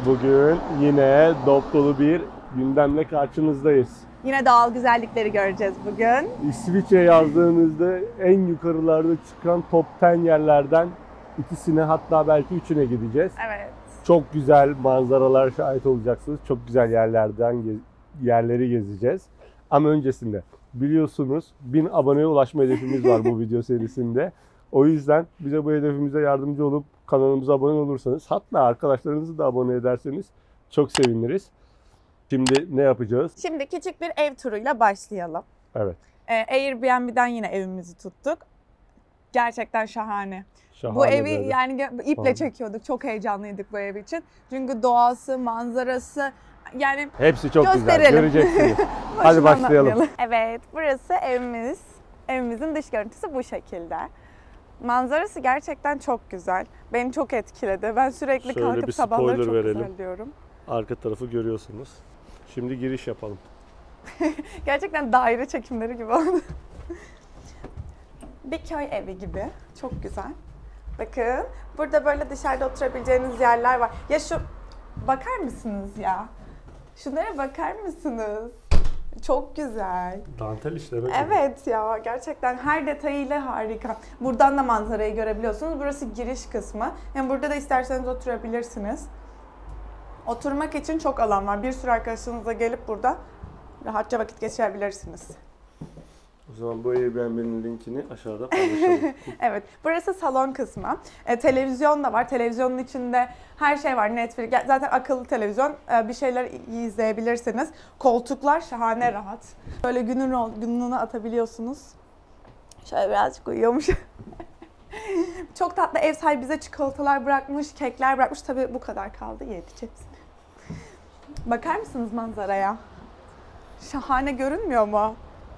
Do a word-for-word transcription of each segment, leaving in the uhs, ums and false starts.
Bugün yine dop dolu bir gündemle karşınızdayız. Yine doğal güzellikleri göreceğiz bugün. İsviçre yazdığınızda en yukarılarda çıkan top on yerlerden ikisine, hatta belki üçüne gideceğiz. Evet. Çok güzel manzaralar şahit olacaksınız. Çok güzel yerlerden yerleri gezeceğiz. Ama öncesinde biliyorsunuz bin aboneye ulaşma hedefimiz var bu video serisinde. O yüzden bize bu hedefimize yardımcı olup kanalımıza abone olursanız, hatta arkadaşlarınızı da abone ederseniz çok seviniriz. Şimdi ne yapacağız? Şimdi küçük bir ev turuyla başlayalım. Evet. Ee, Airbnb'den yine evimizi tuttuk. Gerçekten şahane. Şahane bu evi böyle. yani iple Aynen. çekiyorduk. Çok heyecanlıydık bu ev için. Çünkü doğası, manzarası yani Hepsi çok güzel. gösterelim. Göreceksiniz. Hadi başlayalım. Evet, burası evimiz. Evimizin dış görüntüsü bu şekilde. Manzarası gerçekten çok güzel. Beni çok etkiledi. Ben sürekli Şöyle kalkıp bir sabahları spoiler çok verelim. güzel diyorum. Arka tarafı görüyorsunuz. Şimdi giriş yapalım. Gerçekten daire çekimleri gibi oldu. Bir köy evi gibi. Çok güzel. Bakın burada böyle dışarıda oturabileceğiniz yerler var. Ya şu bakar mısınız ya? Şunlara bakar mısınız? Çok güzel. Dantel işleme. Evet ya, gerçekten her detayıyla harika. Buradan da manzarayı görebiliyorsunuz. Burası giriş kısmı. Yani burada da isterseniz oturabilirsiniz. Oturmak için çok alan var. Bir sürü arkadaşınızla gelip burada rahatça vakit geçirebilirsiniz. O zaman bu Airbnb'nin linkini aşağıda paylaşalım. Evet, burası salon kısmı. E, televizyon da var. Televizyonun içinde her şey var. Netflix, zaten akıllı televizyon. E, bir şeyler izleyebilirsiniz. Koltuklar şahane rahat. Böyle günün günlüğünü atabiliyorsunuz. Şöyle birazcık uyuyormuş. Çok tatlı. Ev sahibi bize çikolatalar bırakmış, kekler bırakmış. Tabii bu kadar kaldı. Yedik hepsini. Bakar mısınız manzaraya? Şahane görünmüyor mu?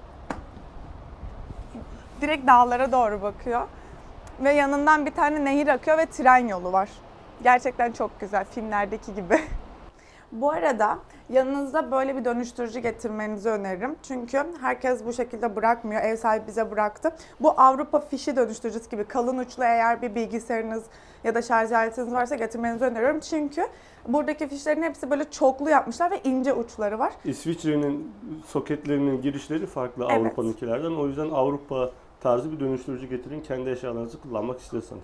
Direkt dağlara doğru bakıyor. Ve yanından bir tane nehir akıyor ve tren yolu var. Gerçekten çok güzel, filmlerdeki gibi. Bu arada yanınızda böyle bir dönüştürücü getirmenizi öneririm. Çünkü herkes bu şekilde bırakmıyor. Ev sahibi bize bıraktı. Bu Avrupa fişi dönüştürücüsü gibi kalın uçlu, eğer bir bilgisayarınız ya da şarj aletiniz varsa getirmenizi öneriyorum. Çünkü buradaki fişlerin hepsi böyle çoklu yapmışlar ve ince uçları var. İsviçre'nin soketlerinin girişleri farklı Evet. Avrupa'nınkilerden. O yüzden Avrupa tarzı bir dönüştürücü getirin kendi eşyalarınızı kullanmak istiyorsanız.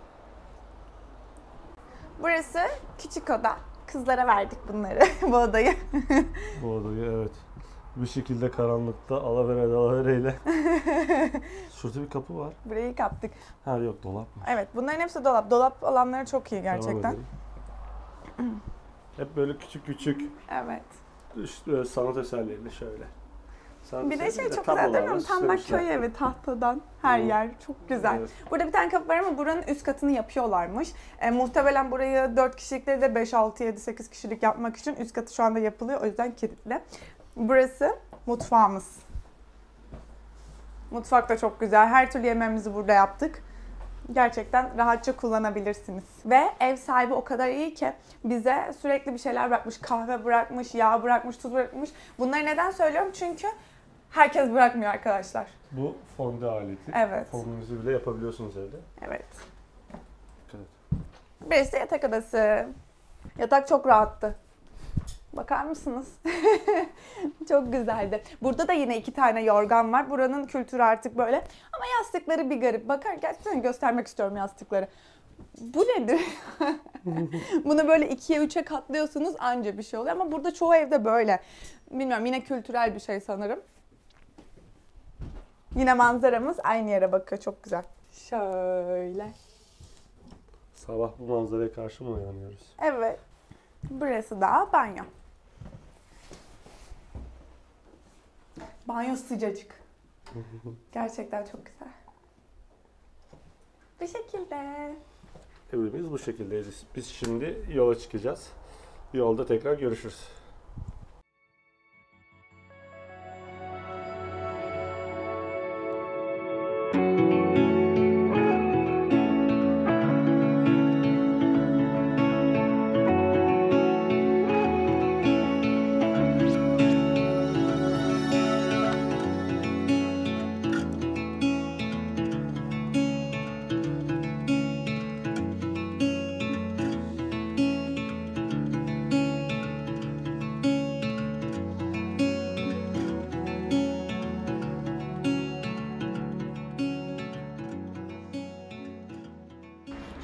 Burası küçük oda. Kızlara verdik bunları, bu odayı. Bu odayı evet. Bir şekilde karanlıkta alavere dalavereyle. Şurada bir kapı var. Burayı kaptık. Ha yok, dolap mı? Evet, bunların hepsi dolap. Dolap alanları çok iyi gerçekten. Hep böyle küçük küçük Evet. işte sanat eserlerini şöyle. Sanat Bir de şey eserleri çok tablolarla güzel değil mi? Tam bak süslemişler. köy evi, tahtadan her Hı. yer. Çok güzel. Evet. Burada bir tane kapı var ama buranın üst katını yapıyorlarmış. E, muhtemelen burayı dört kişilikleri de beş, altı, yedi, sekiz kişilik yapmak için üst katı şu anda yapılıyor. O yüzden kilitli. Burası mutfağımız. Mutfak da çok güzel. Her türlü yemeğimizi burada yaptık. Gerçekten rahatça kullanabilirsiniz. Ve ev sahibi o kadar iyi ki bize sürekli bir şeyler bırakmış. Kahve bırakmış, yağ bırakmış, tuz bırakmış. Bunları neden söylüyorum? Çünkü herkes bırakmıyor arkadaşlar. Bu fondö aleti. Evet. Fondünüzü bile yapabiliyorsunuz evde. Evet. Evet. Burası yatak odası. Yatak çok rahattı. Bakar mısınız? Çok güzeldi. Burada da yine iki tane yorgan var. Buranın kültürü artık böyle. Ama yastıkları bir garip. Bakar, gerçekten göstermek istiyorum yastıkları. Bu nedir? Bunu böyle ikiye üçe katlıyorsunuz, anca bir şey oluyor. Ama burada çoğu evde böyle. Bilmiyorum, yine kültürel bir şey sanırım. Yine manzaramız aynı yere bakıyor. Çok güzel. Şöyle. Sabah bu manzaraya karşı mı uyanıyoruz? Evet. Burası da banyo. Banyo sıcacık. Gerçekten çok güzel. Bu şekilde. Evimiz bu şekildeyiz. Biz şimdi yola çıkacağız. Yolda tekrar görüşürüz.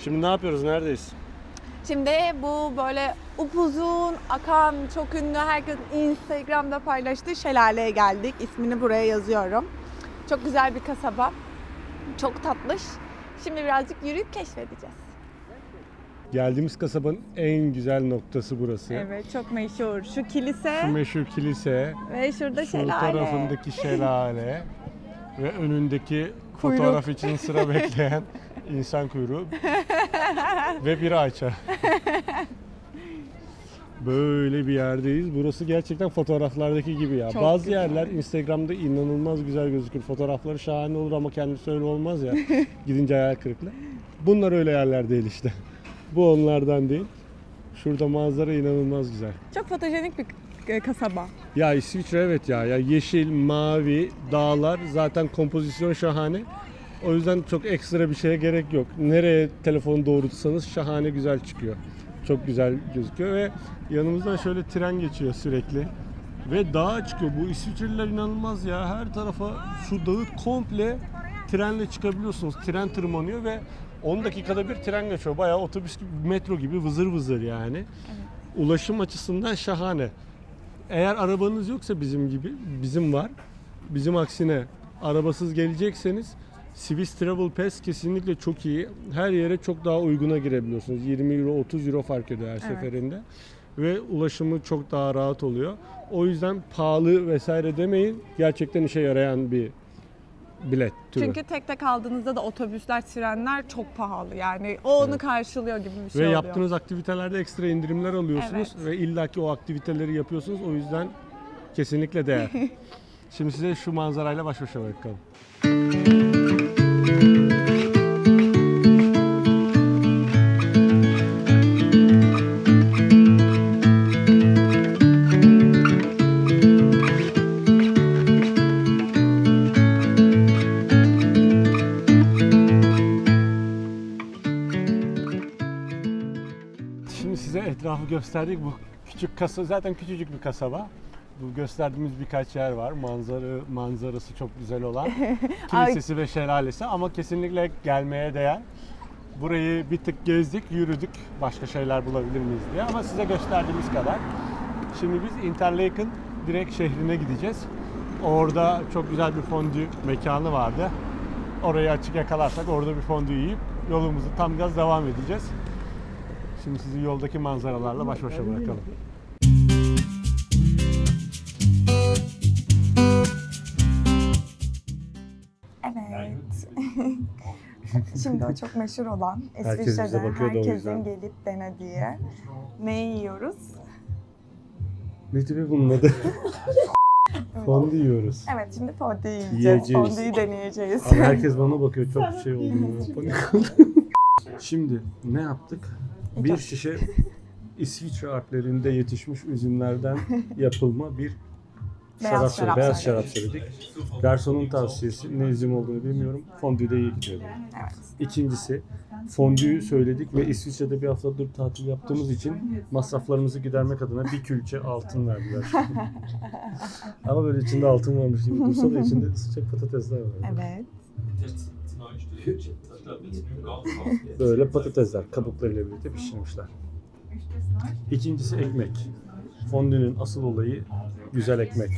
Şimdi ne yapıyoruz? Neredeyiz? Şimdi bu böyle upuzun, akan, çok ünlü, herkesin Instagram'da paylaştığı şelaleye geldik. İsmini buraya yazıyorum. Çok güzel bir kasaba. Çok tatlış. Şimdi birazcık yürüyüp keşfedeceğiz. Geldiğimiz kasabanın en güzel noktası burası. Evet, çok meşhur. Şu kilise Şu meşhur kilise, ve şurada şu şelale. tarafındaki şelale ve önündeki Kuyruk. fotoğraf için sıra bekleyen insan kuyruğu ve bir ağaça. Böyle bir yerdeyiz. Burası gerçekten fotoğraflardaki gibi ya. Çok Bazı güzel. yerler Instagram'da inanılmaz güzel gözükür. Fotoğrafları şahane olur ama kendisi öyle olmaz ya. Gidince hayal kırıklığı. Bunlar öyle yerler değil işte. Bu onlardan değil. Şurada manzara inanılmaz güzel. Çok fotojenik bir e, kasaba. Ya İsviçre evet ya. Ya yeşil, mavi, dağlar zaten kompozisyon şahane. O yüzden çok ekstra bir şeye gerek yok. Nereye telefonu doğrultsanız şahane güzel çıkıyor. Çok güzel gözüküyor ve yanımızdan şöyle tren geçiyor sürekli. Ve dağa çıkıyor. Bu İsviçreliler inanılmaz ya. Her tarafa şu dağı komple trenle çıkabiliyorsunuz. Tren tırmanıyor ve on dakikada bir tren geçiyor. Bayağı otobüs gibi, metro gibi vızır vızır yani. Evet. Ulaşım açısından şahane. Eğer arabanız yoksa bizim gibi, bizim var. Bizim aksine arabasız gelecekseniz Swiss Travel Pass kesinlikle çok iyi. Her yere çok daha uyguna girebiliyorsunuz. yirmi euro, otuz euro fark ediyor her evet. seferinde. Ve ulaşımı çok daha rahat oluyor. O yüzden pahalı vesaire demeyin. Gerçekten işe yarayan bir bilet türü. Çünkü tek tek aldığınızda da otobüsler, trenler çok pahalı. Yani o onu evet. karşılıyor gibi bir şey ve oluyor. Ve yaptığınız aktivitelerde ekstra indirimler alıyorsunuz. Evet. Ve illaki o aktiviteleri yapıyorsunuz. O yüzden kesinlikle değer. Şimdi size şu manzarayla baş başa bırakalım. Şimdi size etrafı gösterdik. Bu küçük kasaba zaten küçücük bir kasaba. Bu gösterdiğimiz birkaç yer var. Manzara manzarası çok güzel olan. Kilisesi ve şelalesi ama kesinlikle gelmeye değer. Burayı bir tık gezdik, yürüdük. Başka şeyler bulabilir miyiz diye ama size gösterdiğimiz kadar. Şimdi biz Interlaken direkt şehrine gideceğiz. Orada çok güzel bir fondü mekanı vardı. Orayı açık yakalarsak orada bir fondü yiyip yolumuzu tam gaz devam edeceğiz. Şimdi sizi yoldaki manzaralarla baş başa bırakalım. Evet. Şimdi o çok meşhur olan Herkes bize İsviçre'de bakıyor da o herkesin yüzden. gelip denediği neyi yiyoruz? Ne tipi bunun adı? Fondü yiyoruz. Evet, şimdi fondü yiyeceğiz. Yiyeceğiz. Fondüyü deneyeceğiz. Ama herkes bana bakıyor. Çok şey oldu. Panik oldum. Şimdi ne yaptık? Bir şişe İsviçre Alplerinde yetişmiş üzümlerden yapılma bir Beyaz şarap, şarap beyaz söyledik. şarap söyledik. Garsonun tavsiyesi, ne üzüm olduğunu bilmiyorum. Fondü de iyi gidiyor. Evet. İkincisi, fondüyü söyledik ve İsviçre'de bir haftadır tatil yaptığımız için masraflarımızı gidermek adına bir külçe altın verdiler. Ama böyle içinde altın varmış gibi dursa da içinde sıcak patatesler var. Evet. Böyle patatesler kabuklarıyla birlikte pişirmişler. İkincisi ekmek. Fondünün asıl olayı güzel ekmek.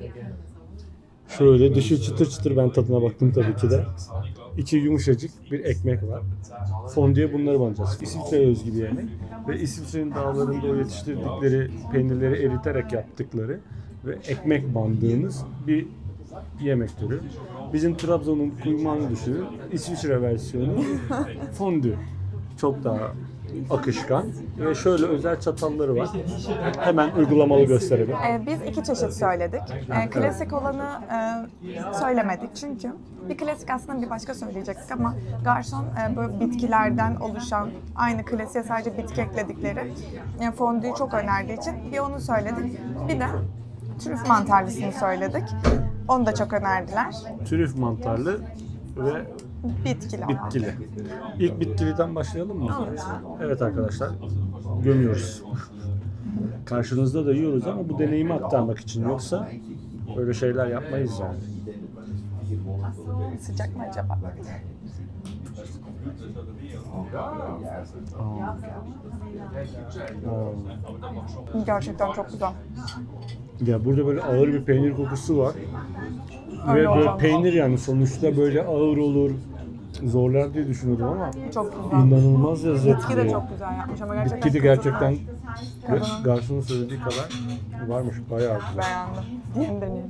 Şöyle dışı çıtır çıtır, ben tadına baktım tabii ki de. İçi yumuşacık bir ekmek var. Fondüye bunları banacağız. İsviçre'ye özgü bir yemek. Ve İsviçre'nin dağlarında o yetiştirdikleri peynirleri eriterek yaptıkları ve ekmek bandığımız bir yemek türü. Bizim Trabzon'un kuymağını düşünün. İsviçre versiyonu fondü. Çok daha akışkan ve şöyle özel çatalları var. Hemen uygulamalı gösterelim. Ee, biz iki çeşit söyledik. Ee, klasik olanı e, söylemedik çünkü bir klasik aslında bir başka söyleyecektik ama garson e, böyle bitkilerden oluşan, aynı klasiğe sadece bitki ekledikleri e, fondüyü çok önerdiği için bir onu söyledik. Bir de trüf mantarlısını söyledik. Onu da çok önerdiler. Trüf mantarlı ve Bitkili. bitkili. İlk bitkiliden başlayalım mı? Evet. Evet arkadaşlar, gömüyoruz. Karşınızda da yiyoruz ama bu deneyimi aktarmak için, yoksa böyle şeyler yapmayız yani. Nasıl? Sıcak mı acaba? Gerçekten çok güzel. Ya burada böyle ağır bir peynir kokusu var. Öyle Ve böyle olacak. peynir yani sonuçta böyle ağır olur, zorlar diye düşünürdüm ama Çok güzel. inanılmaz lezzetli. Bitki de çok güzel yapmış ama gerçekten Bitki de gerçekten Kadının- garsonun söylediği kadar varmış, bayağı güzel. beğendim. Diğerini deneyelim.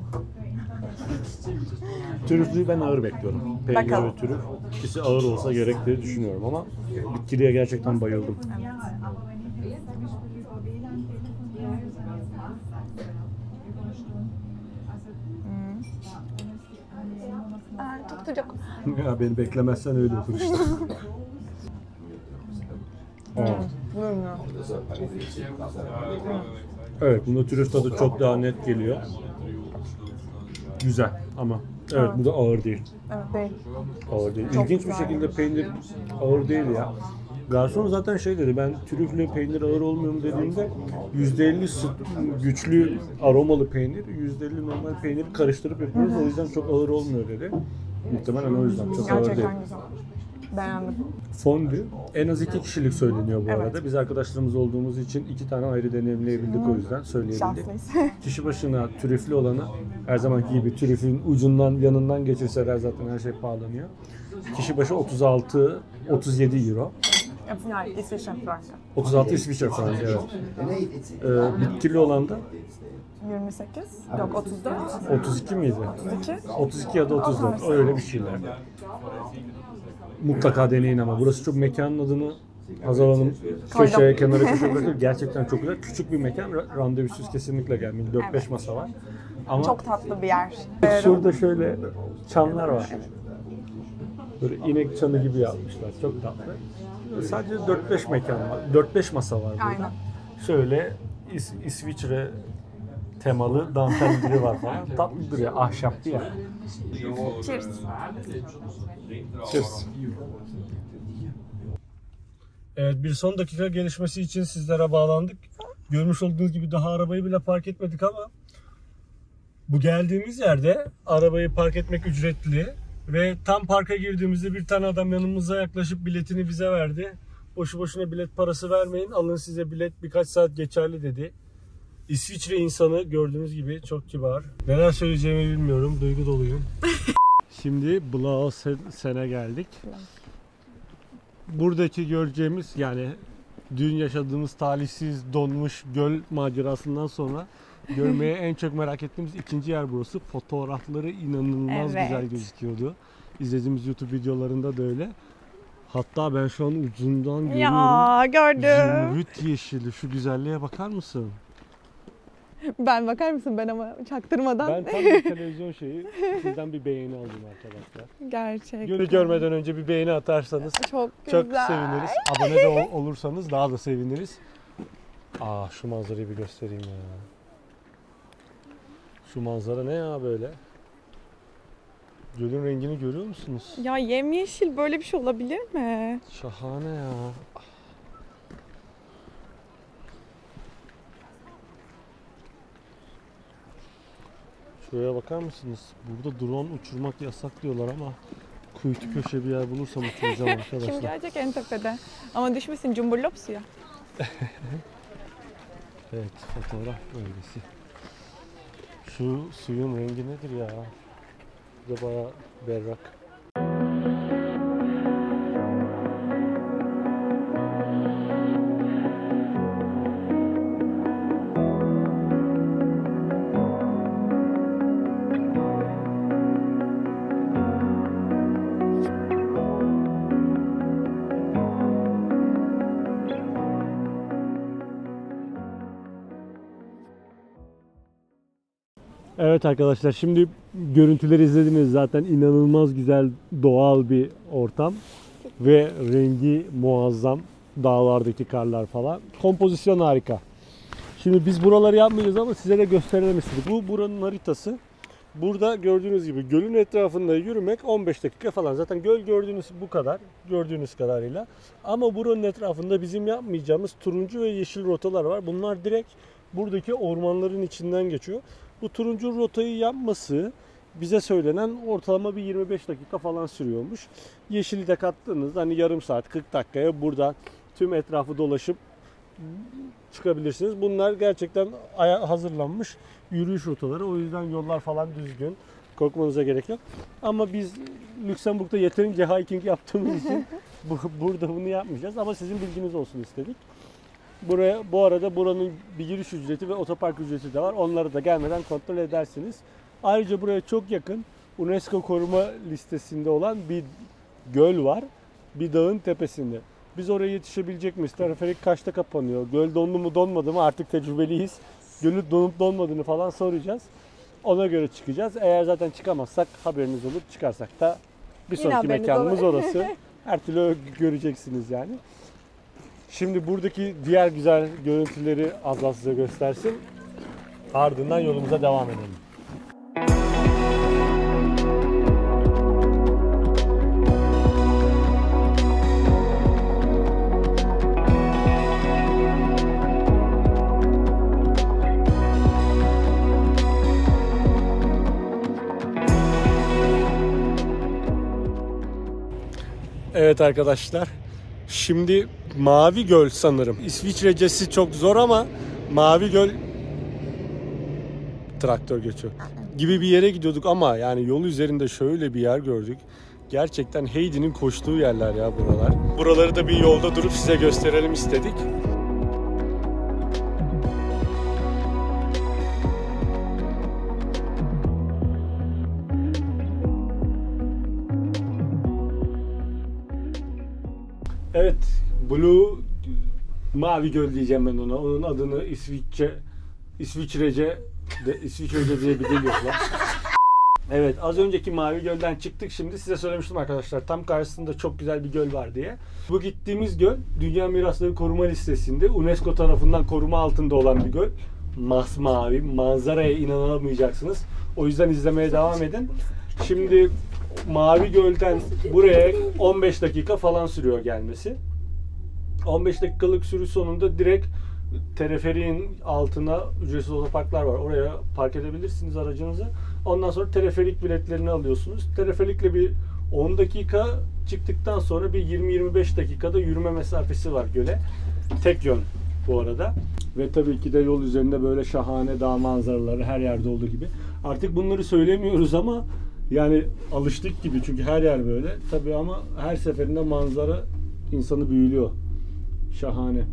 Trüflüyü ben ağır bekliyorum. Peynir Bakalım. ve trüf ikisi ağır olsa gerek diye düşünüyorum ama bitkiliye gerçekten bayıldım. Aa, çok sıcak. Ya beni beklemezsen öyle olur işte. Aa. Buyurun. Evet, bunda trüf tadı çok daha net geliyor. Güzel ama evet, bu da ağır değil. Evet değil. Ağır değil. Çok İlginç bir güzel. şekilde peynir ağır değil ya. Garson zaten şey dedi, ben trüfle peynir ağır olmuyor mu dediğimde yüzde elli süt, güçlü aromalı peynir, yüzde elli normal peynir karıştırıp yapıyoruz. O yüzden çok ağır olmuyor dedi. Muhtemelen o yüzden çok ağır değil. Gerçekten güzel. Beğendim. Fondü en az iki kişilik söyleniyor bu Evet. arada. Biz arkadaşlarımız olduğumuz için iki tane ayrı deneyimleyebildik, o yüzden söyleyebildik. Şanslıyız. Kişi başına trüflü olanı her zamanki gibi trüfün ucundan yanından geçirseler zaten her şey pahalanıyor. Kişi başı otuz altı otuz yedi euro. Yani İsviçre frankı. otuz altı İsviçre franğı, evet. Ee, bitkili olan da yirmi sekiz. Yok otuz dört. otuz iki miydi? otuz iki. otuz iki ya da otuz dört, öyle bir şeyler. Mutlaka deneyin ama burası çok, mekanın adını Hazal Hanım köşeye, kenara köşeye bırakıyor. Gerçekten çok güzel. Küçük bir mekan, ra- randevusuz kesinlikle gelmeyin. dört beş masa var. Ama Çok tatlı bir yer. şurada şöyle çanlar var. Böyle inek çanı gibi yapmışlar. Çok tatlı. Sadece dört beş mekan var. dört beş masa var burada. Aynen. Şöyle İs- İsviçre temalı dantelleri var falan. Tatlı duruyor. Ahşaplı ya. Cheers. Cheers. Evet, bir son dakika gelişmesi için sizlere bağlandık. Görmüş olduğunuz gibi daha arabayı bile park etmedik ama bu geldiğimiz yerde arabayı park etmek ücretli ve tam parka girdiğimizde bir tane adam yanımıza yaklaşıp biletini bize verdi. Boşu boşuna bilet parası vermeyin, alın size bilet, birkaç saat geçerli dedi. İsviçre insanı gördüğünüz gibi çok kibar. Neler söyleyeceğimi bilmiyorum, duygu doluyum. Şimdi Blausen'e geldik. Buradaki göreceğimiz, yani dün yaşadığımız talihsiz donmuş göl macerasından sonra görmeye en çok merak ettiğimiz ikinci yer burası. Fotoğrafları inanılmaz Evet. güzel gözüküyordu. İzlediğimiz YouTube videolarında da öyle. Hatta ben şu an ucundan görüyorum. Ya gördüm. Zümrüt yeşili, şu güzelliğe bakar mısın? Ben bakar mısın ben ama çaktırmadan. Ben tam bir televizyon şeyi, sizden bir beğeni aldım arkadaşlar. Gerçekten. Gölü görmeden önce bir beğeni atarsanız Çok güzel. çok seviniriz. Abone de ol- olursanız daha da seviniriz. Aa, şu manzarayı bir göstereyim ya. Şu manzara ne ya böyle? Gölün rengini görüyor musunuz? Ya yemyeşil böyle bir şey olabilir mi? Şahane ya. Şuraya bakar mısınız? Burada drone uçurmak yasak diyorlar ama kuytu köşe bir yer bulursam uçuracağım Kim arkadaşlar. gelecek en tepede? Ama düşmesin cumburlop suya. Evet, fotoğraf bölgesi. Şu suyun rengi nedir ya? Bu da bayağı berrak. Evet arkadaşlar, şimdi görüntüleri izlediniz zaten, inanılmaz güzel doğal bir ortam ve rengi muazzam, dağlardaki karlar falan, kompozisyon harika. Şimdi biz buraları yapmayacağız ama size de gösterelim istedik. Bu buranın haritası. Burada gördüğünüz gibi gölün etrafında yürümek on beş dakika falan. Zaten göl gördüğünüz bu kadar, gördüğünüz kadarıyla. Ama buranın etrafında bizim yapmayacağımız turuncu ve yeşil rotalar var. Bunlar direkt buradaki ormanların içinden geçiyor. Bu turuncu rotayı yapması bize söylenen ortalama bir yirmi beş dakika falan sürüyormuş. Yeşili de kattığınızda hani yarım saat kırk dakikaya burada tüm etrafı dolaşıp çıkabilirsiniz. Bunlar gerçekten hazırlanmış yürüyüş rotaları. O yüzden yollar falan düzgün. Korkmanıza gerek yok. Ama biz Lüksemburg'da yeterince hiking yaptığımız için bu, burada bunu yapmayacağız. Ama sizin bilginiz olsun istedik. Buraya, bu arada buranın bir giriş ücreti ve otopark ücreti de var. Onları da gelmeden kontrol edersiniz. Ayrıca buraya çok yakın UNESCO koruma listesinde olan bir göl var. Bir dağın tepesinde. Biz oraya yetişebilecek miyiz? Teleferik kaçta kapanıyor? Göl dondu mu donmadı mı? Artık tecrübeliyiz. Gölün donup donmadığını falan soracağız. Ona göre çıkacağız. Eğer zaten çıkamazsak haberiniz olur. Çıkarsak da bir Yine sonraki haberiniz mekanımız olur. orası. Her türlü göreceksiniz yani. Şimdi buradaki diğer güzel görüntüleri Azra size göstersin. Ardından yolumuza devam edelim. Evet arkadaşlar. Şimdi Mavi Göl sanırım. İsviçrecesi çok zor ama Mavi Göl traktör geçiyor gibi bir yere gidiyorduk ama yani yol üzerinde şöyle bir yer gördük. Gerçekten Heidi'nin koştuğu yerler ya buralar. Buraları da bir yolda durup size gösterelim istedik. Evet, Blue Mavi Göl diyeceğim ben ona. Onun adını İsviçre İsviçrece de İsviçrece diye bir dil yok lan. Evet, az önceki Mavi Göl'den çıktık. Şimdi size söylemiştim arkadaşlar. Tam karşısında çok güzel bir göl var diye. Bu gittiğimiz göl Dünya Mirasları Koruma Listesi'nde UNESCO tarafından koruma altında olan bir göl. Masmavi, manzaraya inanamayacaksınız. O yüzden izlemeye devam edin. Şimdi Mavi Göl'den buraya on beş dakika falan sürüyor gelmesi. on beş dakikalık sürüş sonunda direkt teleferiğin altına ücretsiz otoparklar var. Oraya park edebilirsiniz aracınızı. Ondan sonra teleferik biletlerini alıyorsunuz. Teleferikle bir on dakika çıktıktan sonra bir yirmi yirmi beş dakikada yürüme mesafesi var göle. Tek yön bu arada. Ve tabii ki de yol üzerinde böyle şahane dağ manzaraları her yerde olduğu gibi. Artık bunları söylemiyoruz ama yani alıştık gibi çünkü her yer böyle. Tabii ama her seferinde manzara insanı büyülüyor. Şahane.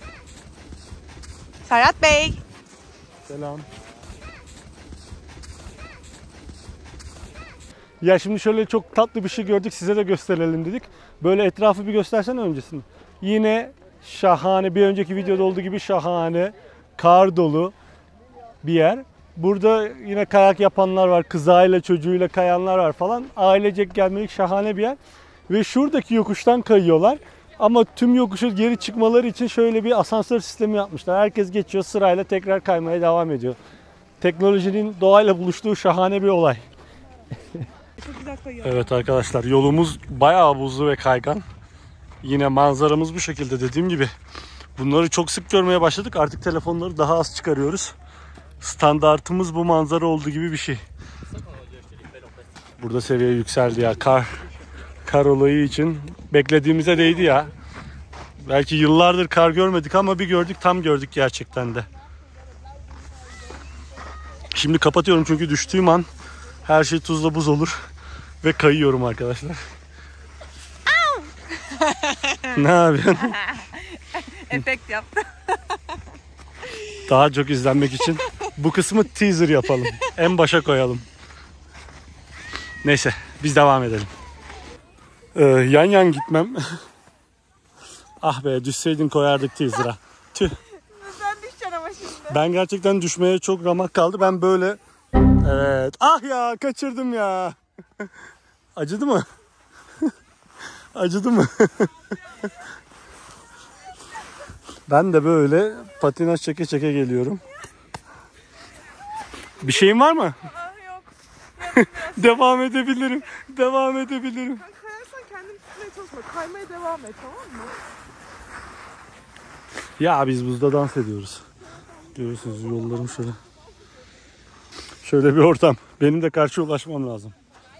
Serhat Bey. Selam. Ya şimdi şöyle çok tatlı bir şey gördük, size de gösterelim dedik. Böyle etrafı bir göstersene öncesini. Yine şahane, bir önceki videoda olduğu gibi şahane, kar dolu bir yer. Burada yine kayak yapanlar var, kızağıyla çocuğuyla kayanlar var falan. Ailecek gelmelik şahane bir yer. Ve şuradaki yokuştan kayıyorlar. Ama tüm yokuşu geri çıkmaları için şöyle bir asansör sistemi yapmışlar. Herkes geçiyor sırayla tekrar kaymaya devam ediyor. Teknolojinin doğayla buluştuğu şahane bir olay. Çok güzel kayıyor. Evet arkadaşlar, yolumuz bayağı buzlu ve kaygan. Yine manzaramız bu şekilde dediğim gibi. Bunları çok sık görmeye başladık. Artık telefonları daha az çıkarıyoruz. Standartımız bu manzara olduğu gibi bir şey. Burada seviye yükseldi ya. Kar, kar olayı için beklediğimize değdi ya. Belki yıllardır kar görmedik ama bir gördük, tam gördük gerçekten de. Şimdi kapatıyorum çünkü düştüğüm an her şey tuzla buz olur. Ve kayıyorum arkadaşlar. Ne yapıyorsun? Efekt yaptım. Daha çok izlenmek için bu kısmı teaser yapalım. En başa koyalım. Neyse biz devam edelim. Ee, yan yan gitmem. Ah be, düşseydin koyardık teaser'a. Tüh. Sen düşeceksin ama şimdi. Ben gerçekten düşmeye çok ramak kaldı. Ben böyle... Evet. Ah ya, kaçırdım ya. Acıdı mı? Acıdı mı? Ben de böyle patinaj çeke çeke geliyorum. Bir şeyin var mı? Aa, yok. Devam edebilirim. Devam edebilirim. Sen kayarsan kendini tutmaya çalışma. Kaymaya devam et, tamam mı? Ya biz buzda dans ediyoruz. Görüyorsunuz yollarım şöyle. Şöyle bir ortam. Benim de karşı ulaşmam lazım.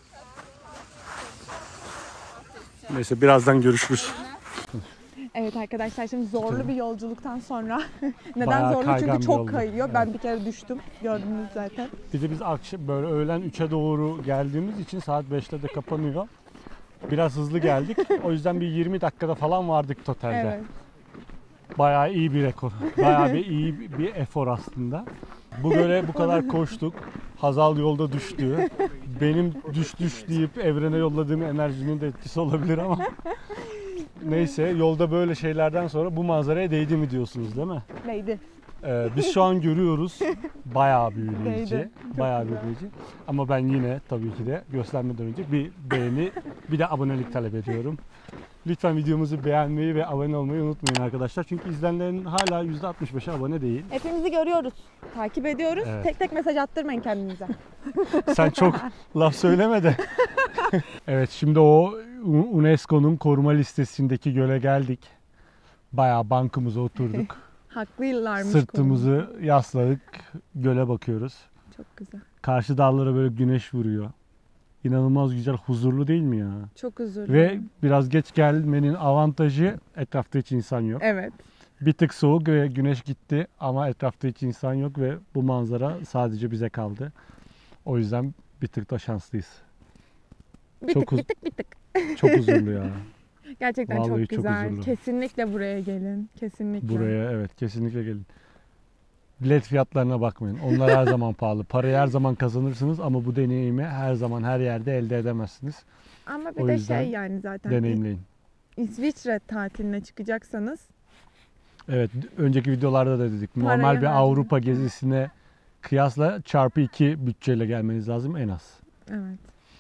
Neyse birazdan görüşürüz. Evet arkadaşlar, şimdi zorlu bir yolculuktan sonra neden Bayağı zorlu? kaygan Çünkü bir çok yoldu. kayıyor. Evet. Ben bir kere düştüm. Gördünüz zaten. Bir de biz akşam böyle öğlen üçe doğru geldiğimiz için saat beşte de kapanıyor. Biraz hızlı geldik. O yüzden bir yirmi dakikada falan vardık totalde. Evet. Bayağı iyi bir rekor. Bayağı bir iyi bir efor aslında. Bu göle bu kadar koştuk. Hazal yolda düştü. Benim düş düş deyip evrene yolladığım enerjinin de etkisi olabilir ama neyse, yolda böyle şeylerden sonra bu manzaraya değdi mi diyorsunuz değil mi? Neydi? Ee, biz şu an görüyoruz. Bayağı büyüleyici. Değdi. Çok Bayağı güzel. büyüleyici. Ama ben yine tabii ki de göstermeden önce bir beğeni, bir de abonelik talep ediyorum. Lütfen videomuzu beğenmeyi ve abone olmayı unutmayın arkadaşlar. Çünkü izleyenlerin hala yüzde altmış beşi abone değil. Hepimizi görüyoruz. Takip ediyoruz. Evet. Tek tek mesaj attırmayın kendinize. Sen çok laf söyleme de. Evet, şimdi o UNESCO'nun koruma listesindeki göle geldik. Bayağı bankımıza oturduk. Haklılarmış. Sırtımızı yasladık. Göle bakıyoruz. konu. Çok güzel. Karşı dağlara böyle güneş vuruyor. İnanılmaz güzel, huzurlu değil mi ya? Çok huzurlu. Ve biraz geç gelmenin avantajı, etrafta hiç insan yok. Evet. Bir tık soğuk ve güneş gitti ama etrafta hiç insan yok ve bu manzara sadece bize kaldı. O yüzden bir tık da şanslıyız. Bir Çok tık huz- bir tık bir tık. Çok huzurlu ya. Gerçekten Vallahi çok çok güzel. huzurlu. Kesinlikle buraya gelin. Kesinlikle. Buraya evet, kesinlikle gelin. Bilet fiyatlarına bakmayın. Onlar her zaman pahalı. Parayı her zaman kazanırsınız ama bu deneyimi her zaman her yerde elde edemezsiniz. Ama bir O de yüzden şey yani zaten Deneyimleyin. İsviçre tatiline çıkacaksanız Evet, önceki videolarda da dedik. Parayı Normal bir harcamak. Avrupa gezisine kıyasla çarpı iki bütçeyle gelmeniz lazım en az. evet.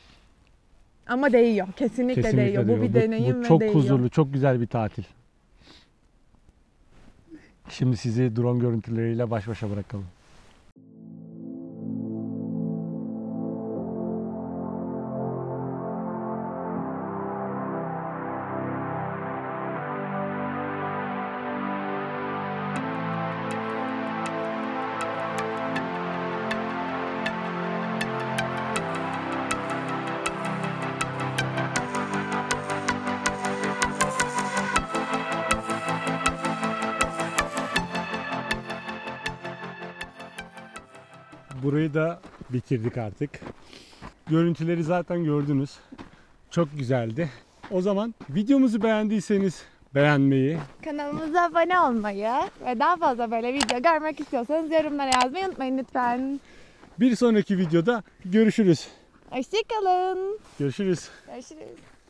Ama değiyor. Kesinlikle, Kesinlikle değiyor. diyor. Bu bir Bu- deneyim bu ve çok değiyor. huzurlu, çok güzel bir tatil. Şimdi sizi drone görüntüleriyle baş başa bırakalım. Burayı da bitirdik artık. Görüntüleri zaten gördünüz. Çok güzeldi. O zaman videomuzu beğendiyseniz beğenmeyi, Kanalımıza abone olmayı ve daha fazla böyle video görmek istiyorsanız yorumlara yazmayı unutmayın lütfen. bir sonraki videoda görüşürüz. Hoşçakalın. Görüşürüz. Görüşürüz.